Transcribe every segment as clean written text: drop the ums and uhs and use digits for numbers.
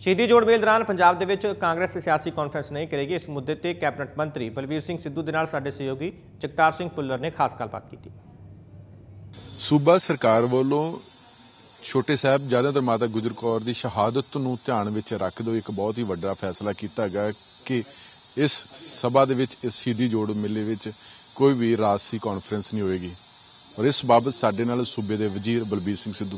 ਸ਼ਹੀਦੀ ਜੋੜ ਮੇਲ ਦੌਰਾਨ ਪੰਜਾਬ ਦੇ ਵਿੱਚ ਕਾਂਗਰਸ ਸਿਆਸੀ ਕਾਨਫਰੰਸ ਨਹੀਂ ਕਰੇਗੀ। ਇਸ ਮੁੱਦੇ ਤੇ ਕੈਬਨਿਟ ਮੰਤਰੀ ਬਲਬੀਰ ਸਿੰਘ ਸਿੱਧੂ ਦੇ ਨਾਲ ਸਾਡੇ ਸਹਿਯੋਗੀ ਜਗਤਾਰ ਸਿੰਘ ਭੁੱਲਰ ਨੇ ਖਾਸ ਗੱਲਬਾਤ ਕੀਤੀ। ਸੂਬਾ ਸਰਕਾਰ ਵੱਲੋਂ ਛੋਟੇ ਸਾਹਿਬਜ਼ਾਦਾ ਮਾਤਾ ਗੁਜਰ ਕੌਰ ਦੀ ਸ਼ਹਾਦਤ ਨੂੰ ਧਿਆਨ ਵਿੱਚ ਰੱਖਦੇ ਇੱਕ ਬਹੁਤ ਹੀ ਵੱਡਾ ਫੈਸਲਾ ਕੀਤਾ ਗਿਆ ਕਿ ਇਸ ਸਭਾ ਦੇ ਵਿੱਚ ਇਸ ਸ਼ਹੀਦੀ ਜੋੜ ਮੇਲੇ ਵਿੱਚ ਕੋਈ ਵੀ ਰਾਜਸੀ ਕਾਨਫਰੰਸ ਨਹੀਂ ਹੋਏਗੀ। ਔਰ ਇਸ ਬਾਬਤ ਸਾਡੇ ਨਾਲ ਸੂਬੇ ਦੇ ਵਜ਼ੀਰ ਬਲਬੀਰ ਸਿੰਘ ਸਿੱਧੂ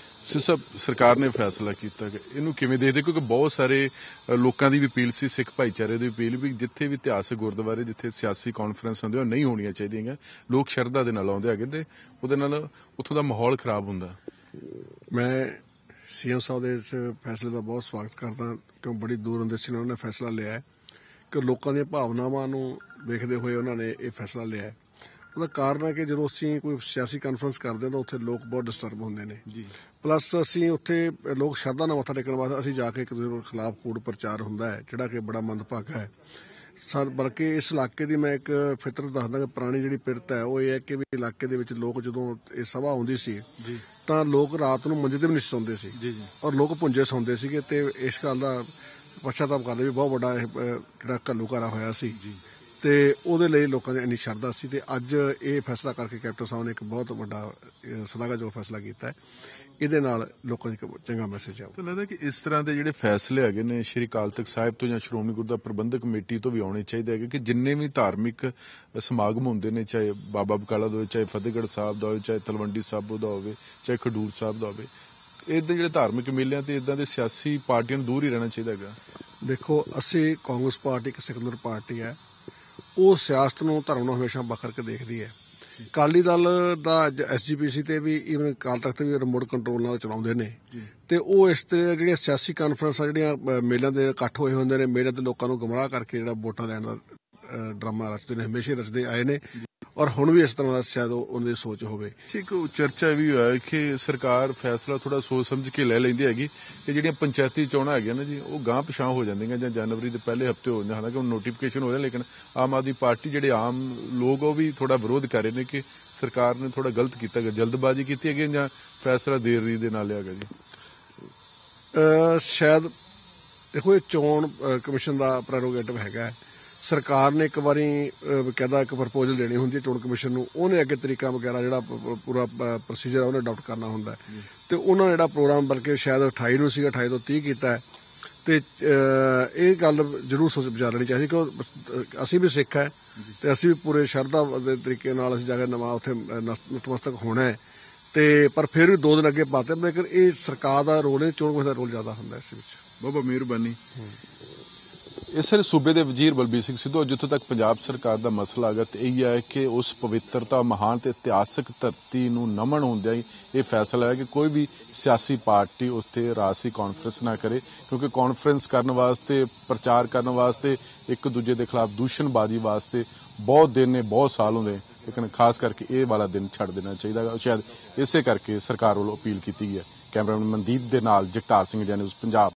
ਸਰਕਾਰ ਨੇ ਫੈਸਲਾ ਕੀਤਾ ਕਿ ਇਹਨੂੰ ਕਿਵੇਂ ਦੇਖਦੇ, ਕਿਉਂਕਿ ਬਹੁਤ ਸਾਰੇ ਲੋਕਾਂ ਦੀ ਵੀ ਅਪੀਲ ਸੀ, ਸਿੱਖ ਭਾਈਚਾਰੇ ਦੀ ਅਪੀਲ ਵੀ, ਜਿੱਥੇ ਵੀ ਇਤਿਹਾਸਕ ਗੁਰਦੁਆਰੇ ਜਿੱਥੇ ਸਿਆਸੀ ਕਾਨਫਰੰਸ ਹੁੰਦੇ ਉਹ ਨਹੀਂ ਹੋਣੀਆਂ ਚਾਹੀਦੀਆਂ। ਲੋਕ ਸ਼ਰਧਾ ਦੇ ਨਾਲ ਆਉਂਦੇ ਹੈਗੇ ਤੇ ਉਹਦੇ ਨਾਲ ਉੱਥੋਂ ਦਾ ਮਾਹੌਲ ਖਰਾਬ ਹੁੰਦਾ। ਮੈਂ ਸੀਐਮ ਸਾਹਿਬ ਦੇ ਇਸ ਫੈਸਲੇ ਦਾ ਬਹੁਤ ਸਵਾਗਤ ਕਰਦਾ, ਕਿਉਂ ਬੜੀ ਦੂਰ ਅੰਦੇਸ਼ੀ ਨਾਲ ਉਹਨਾਂ ਨੇ ਫੈਸਲਾ ਲਿਆ ਹੈ ਕਿ ਲੋਕਾਂ ਦੀਆਂ ਭਾਵਨਾਵਾਂ ਨੂੰ ਵੇਖਦੇ ਹੋਏ ਉਹਨਾਂ ਨੇ ਇਹ ਫੈਸਲਾ ਲਿਆ ਹੈ। ਉਹਦਾ ਕਾਰਨ ਹੈ ਕਿ ਜਦੋਂ ਅਸੀਂ ਕੋਈ ਸਿਆਸੀ ਕਾਨਫਰੰਸ ਕਰਦੇ ਹਾਂ ਤਾਂ ਉੱਥੇ ਲੋਕ ਬਹੁਤ ਡਿਸਟਰਬ ਹੁੰਦੇ ਨੇ। ਪਲੱਸ ਅਸੀਂ ਉੱਥੇ ਲੋਕ ਸ਼ਰਧਾ ਨਾਲ ਮੱਥਾ ਟੇਕਣ ਵਾਸਤੇ ਅਸੀਂ ਜਾ ਕੇ ਇੱਕ ਦੂਜੇ ਖਿਲਾਫ ਕੂੜ ਪ੍ਰਚਾਰ ਹੁੰਦਾ ਹੈ, ਜਿਹੜਾ ਕਿ ਬੜਾ ਮੰਦਭਾਗਾ ਹੈ। ਬਲਕਿ ਇਸ ਇਲਾਕੇ ਦੀ ਮੈਂ ਇੱਕ ਫਿਤਰਤ ਦੱਸਦਾ ਕਿ ਪੁਰਾਣੀ ਜਿਹੜੀ ਪਿਰਤ ਹੈ ਉਹ ਇਹ ਹੈ ਕਿ ਵੀ ਇਲਾਕੇ ਦੇ ਵਿੱਚ ਲੋਕ ਜਦੋਂ ਇਹ ਸਭਾ ਆਉਂਦੀ ਸੀ ਤਾਂ ਲੋਕ ਰਾਤ ਨੂੰ ਮੰਜੇ ਤੇ ਵੀ ਨਹੀਂ ਸੌਂਦੇ ਸੀ ਔਰ ਲੋਕ ਭੁੰਜੇ ਸੌਂਦੇ ਸੀਗੇ। ਤੇ ਇਸ ਗੱਲ ਦਾ ਪਛਤਾਵਾ ਕਰਦੇ ਵੀ ਬਹੁਤ ਵੱਡਾ ਜਿਹੜਾ ਘੱਲੂਘਾਰਾ ਹੋਇਆ ਸੀ ਤੇ ਉਹਦੇ ਲਈ ਲੋਕਾਂ ਦੀ ਇੰਨੀ ਸ਼ਰਧਾ ਸੀ। ਤੇ ਅੱਜ ਇਹ ਫੈਸਲਾ ਕਰਕੇ ਕੈਪਟਨ ਸਾਹਿਬ ਨੇ ਇੱਕ ਬਹੁਤ ਵੱਡਾ ਸ਼ਲਾਘਾਯੋਗ ਫੈਸਲਾ ਕੀਤਾ ਹੈ। ਇਹਦੇ ਨਾਲ ਲੋਕਾਂ ਦੀ ਚੰਗਾ ਮੈਸੇਜ ਆਊ। ਤਾਂ ਲੱਗਦਾ ਕਿ ਇਸ ਤਰ੍ਹਾਂ ਦੇ ਜਿਹੜੇ ਫੈਸਲੇ ਹੈਗੇ ਨੇ ਸ਼੍ਰੀ ਅਕਾਲ ਤਖਤ ਸਾਹਿਬ ਤੋਂ ਜਾਂ ਸ਼੍ਰੋਮਣੀ ਗੁਰਦੁਆਰਾ ਪ੍ਰਬੰਧਕ ਕਮੇਟੀ ਤੋਂ ਵੀ ਆਉਣੇ ਚਾਹੀਦੇ ਹੈਗੇ ਕਿ ਜਿੰਨੇ ਵੀ ਧਾਰਮਿਕ ਸਮਾਗਮ ਹੁੰਦੇ ਨੇ, ਚਾਹੇ ਬਾਬਾ ਬਕਾਲਾ ਦਾ ਹੋਵੇ, ਚਾਹੇ ਫਤਿਹਗੜ੍ਹ ਸਾਹਿਬ ਦਾ ਹੋਵੇ, ਚਾਹੇ ਤਲਵੰਡੀ ਸਾਬੋ ਦਾ ਹੋਵੇ, ਚਾਹੇ ਖਡੂਰ ਸਾਹਿਬ ਦਾ ਹੋਵੇ, ਇੱਦਾਂ ਜਿਹੜੇ ਧਾਰਮਿਕ ਮੇਲਿਆਂ ਤੇ ਇੱਦਾਂ ਦੇ ਸਿਆਸੀ ਪਾਰਟੀਆਂ ਨੂੰ ਦੂਰ ਹੀ ਰਹਿਣਾ ਚਾਹੀਦਾ ਹੈਗਾ। ਦੇਖੋ, ਅਸੀਂ ਕਾਂਗਰਸ ਪਾਰਟੀ ਇੱਕ ਸੈਕੂਲਰ ਪਾਰਟੀ ਹੈ, ਉਹ ਸਿਆਸਤ ਨੂੰ ਧਰਮ ਨੂੰ ਹਮੇਸ਼ਾ ਵੱਖ ਕਰਕੇ ਦੇਖਦੀ ਹੈ। ਅਕਾਲੀ ਦਲ ਦਾ SGPC ਤੇ ਵੀ ਈਵਨ ਅਕਾਲ ਤਖਤ ਵੀ ਰਿਮੋਟ ਕੰਟਰੋਲ ਨਾਲ ਚਲਾਉਂਦੇ ਨੇ ਤੇ ਉਹ ਇਸ ਤਰ੍ਹਾਂ ਜਿਹੜੀਆਂ ਸਿਆਸੀ ਕਾਨਫਰੰਸਾਂ ਜਿਹੜੀਆਂ ਮੇਲਿਆਂ ਦੇ ਇਕੱਠ ਹੋਏ ਹੁੰਦੇ ਨੇ, ਮੇਲਿਆਂ ਤੇ ਲੋਕਾਂ ਨੂੰ ਗੁੰਮਰਾਹ ਕਰਕੇ ਜਿਹੜਾ ਵੋਟਾਂ ਲੈਣ ਦਾ ਡਰਾਮਾ ਰਚਦੇ ਨੇ, ਹਮੇਸ਼ਾ ਰਚਦੇ ਆਏ ਨੇ ਔਰ ਹੁਣ ਵੀ ਇਸ ਤਰ੍ਹਾਂ ਦਾ ਸ਼ਾਇਦ ਉਹਨਾਂ ਦੀ ਸੋਚ ਹੋਵੇ। ਇੱਕ ਚਰਚਾ ਵੀ ਹੋਇਆ ਕਿ ਸਰਕਾਰ ਫੈਸਲਾ ਥੋੜਾ ਸੋਚ ਸਮਝ ਕੇ ਲੈ ਲੈਂਦੀ ਹੈਗੀ ਕਿ ਜਿਹੜੀਆਂ ਪੰਚਾਇਤੀ ਚੋਣਾਂ ਹੈਗੀਆਂ ਨਾ ਜੀ ਉਹ ਗਾਂਹ ਪਿਛਾਂ ਹੋ ਜਾਂਦੀਆਂ ਜਾਂ ਜਨਵਰੀ ਦੇ ਪਹਿਲੇ ਹਫ਼ਤੇ ਹੋ ਜਾਂਦੇ। ਹਾਲਾਂਕਿ ਹੁਣ ਨੋਟੀਫਿਕੇਸ਼ਨ ਹੋ ਰਿਹਾ, ਲੇਕਿਨ ਆਮ ਆਦਮੀ ਪਾਰਟੀ ਜਿਹੜੇ ਆਮ ਲੋਕ ਉਹ ਵੀ ਥੋੜਾ ਵਿਰੋਧ ਕਰ ਰਹੇ ਨੇ ਕਿ ਸਰਕਾਰ ਨੇ ਥੋੜਾ ਗਲਤ ਕੀਤਾ ਗਿਆ, ਜਲਦਬਾਜ਼ੀ ਕੀਤੀ ਹੈਗੀ ਜਾਂ ਫੈਸਲਾ ਦੇਰੀ ਦੇ ਨਾਲ ਲਿਆ ਗਿਆ ਜੀ। ਸ਼ਾਇਦ ਦੇਖੋ, ਇਹ ਚੋਣ ਕਮਿਸ਼ਨ ਦਾ ਪ੍ਰੈਰੋਗੇਟਿਵ ਹੈਗਾ। ਸਰਕਾਰ ਨੇ ਇੱਕ ਵਾਰੀ ਬਕਾਇਦਾ ਇੱਕ ਪ੍ਰਪੋਜ਼ਲ ਦੇਣੀ ਹੁੰਦੀ ਹੈ ਚੋਣ ਕਮਿਸ਼ਨ ਨੂੰ, ਉਹਨੇ ਅੱਗੇ ਤਰੀਕਾ ਵਗੈਰਾ ਜਿਹੜਾ ਪੂਰਾ ਪ੍ਰੋਸੀਜਰ ਉਹਨੇ ਅਡਾਪਟ ਕਰਨਾ ਹੁੰਦਾ ਤੇ ਉਹਨਾਂ ਜਿਹੜਾ ਪ੍ਰੋਗਰਾਮ ਬਲਕਿ ਸ਼ਾਇਦ 28 ਨੂੰ ਸੀਗਾ, 28 ਤੋਂ 30 ਕੀਤਾ ਤੇ ਇਹ ਗੱਲ ਜ਼ਰੂਰ ਸੋਚ ਵਿਚਾਰ ਲੈਣੀ ਚਾਹੀਦੀ ਕਿ ਅਸੀਂ ਵੀ ਸਿੱਖ ਹੈ ਤੇ ਅਸੀਂ ਵੀ ਪੂਰੇ ਸ਼ਰਧਾ ਦੇ ਤਰੀਕੇ ਨਾਲ ਅਸੀਂ ਜਾ ਕੇ ਨਵਾਂ ਉੱਥੇ ਨਤਮਸਤਕ ਹੋਣਾ ਹੈ ਤੇ ਪਰ ਫਿਰ ਵੀ 2 ਦਿਨ ਅੱਗੇ ਪਾਤੇ। ਲੇਕਿਨ ਇਹ ਸਰਕਾਰ ਦਾ ਰੋਲ ਹੈ, ਚੋਣ ਕਮਿਸ਼ਨ ਦਾ ਰੋਲ ਜ਼ਿਆਦਾ ਹੁੰਦਾ ਇਸ ਵਿੱਚ। ਬਹੁਤ ਬਹੁਤ ਮਿਹਰਬਾਨੀ। ਇਸ ਵੇਲੇ ਸੂਬੇ ਦੇ ਵਜ਼ੀਰ ਬਲਬੀਰ ਸਿੰਘ ਸਿੱਧੂ, ਜਿੱਥੋਂ ਤੱਕ ਪੰਜਾਬ ਸਰਕਾਰ ਦਾ ਮਸਲਾ ਹੈਗਾ ਤੇ ਇਹ ਹੈ ਕਿ ਉਸ ਪਵਿੱਤਰਤਾ, ਮਹਾਨ ਤੇ ਇਤਿਹਾਸਕ ਧਰਤੀ ਨੂੰ ਨਮਨ ਹੁੰਦਿਆਂ ਹੀ ਇਹ ਫੈਸਲਾ ਹੈ ਕਿ ਕੋਈ ਵੀ ਸਿਆਸੀ ਪਾਰਟੀ ਉੱਥੇ ਰਾਜਸੀ ਕਾਨਫਰੰਸ ਨਾ ਕਰੇ, ਕਿਉਂਕਿ ਕਾਨਫਰੰਸ ਕਰਨ ਵਾਸਤੇ, ਪ੍ਰਚਾਰ ਕਰਨ ਵਾਸਤੇ, ਇੱਕ ਦੂਜੇ ਦੇ ਖਿਲਾਫ ਦੂਸ਼ਣਬਾਜ਼ੀ ਵਾਸਤੇ ਬਹੁਤ ਦਿਨ ਨੇ, ਬਹੁਤ ਸਾਲ ਹੁੰਦੇ, ਲੇਕਿਨ ਖਾਸ ਕਰਕੇ ਇਹ ਵਾਲਾ ਦਿਨ ਛੱਡ ਦੇਣਾ ਚਾਹੀਦਾ ਹੈ। ਸ਼ਾਇਦ ਇਸੇ ਕਰਕੇ ਸਰਕਾਰ ਵੱਲੋਂ ਅਪੀਲ ਕੀਤੀ ਗਈ ਹੈ। ਕੈਮਰਾਮੈਨ ਮਨਦੀਪ ਦੇ ਨਾਲ ਜਗਤਾਰ ਸਿੰਘ, ਇੰਡੀਆ ਨਿਊਜ਼ ਪੰਜਾਬ।